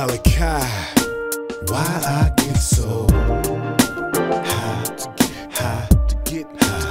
Malachi, why I get so high, to get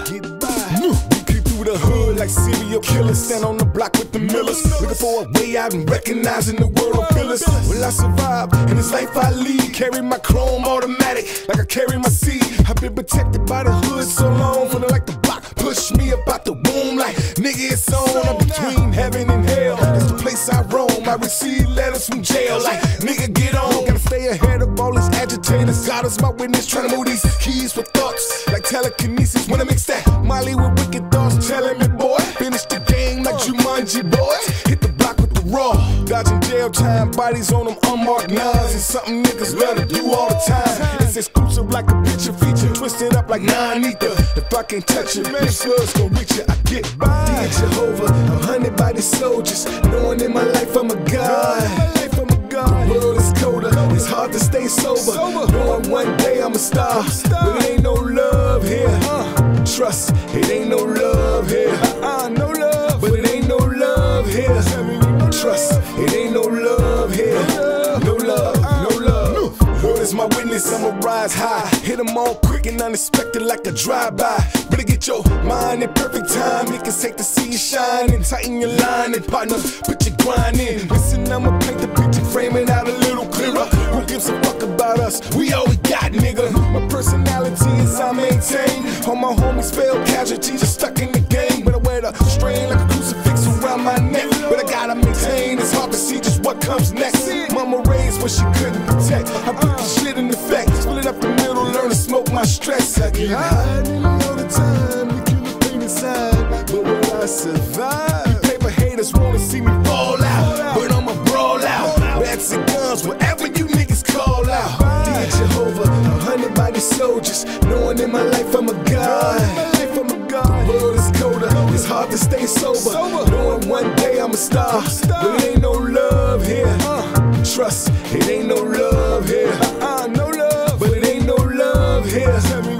by. We creep through the hood like serial killers, stand on the block with the Millers, looking for a way out and recognizing the world of fillers. Will I survive in this life I lead? Carry my chrome automatic like I carry my seed. I've been protected by the hood so long, feeling like the block pushed me up out the womb like nigga it's on. I'm between heaven and hell, that's the place I roam. I receive letters from jail like nigga get on. Gotta stay ahead of all these agitators. God is my witness, trying to move these keys for thoughts like telekinesis. When I mix that Molly with wicked thoughts, telling me boy, finish the game like Jumanji boys. Hit the block with the raw, dodging jail time, bodies on them unmarked nines. It's something niggas love to do all the time. It's exclusive like a picture feature, twisted up like non-ether. If I can't touch it, man, the slugs gon' reach it. I get by. Dear Jehovah, I'm hunted by these soldiers, knowing in my life I'm a god. The world is colder, it's hard to stay sober, knowing one day I'm a star. But it ain't no love here. Trust, it ain't no love here. No love, but it ain't no love here. Trust, it ain't no love here. No love, no love. Lord is my witness, I'ma rise high. Hit them all quick and unexpected like a drive-by. Better get your mind in perfect time. It can take to see you shine and tighten your line. And partner, put your grind in. Listen, I'ma paint the picture, frame it out a little clearer. Who gives a fuck about us? We all we got, nigga. My personality is I maintain. All my homies fail casualties, just stuck in the game. But I wear the strain like a crucifix around my neck. But I gotta maintain, it's hard to see just what comes next. Mama raised what she couldn't protect. I put the shit in effect, split it up the middle, learn to smoke my stress. I get high all the time, you kill the pain inside. But will I survive? Paper haters wanna see me fall out, but I'ma brawl out. Bats and guns, whatever you niggas call out. Dear Jehovah, I'm hunted by these soldiers, knowing in my life I'm a god. The world is colder, it's hard to stay sober, knowing one day I'm a star. But it ain't no love here. Trust, it ain't no love here. No love, but it ain't no love here.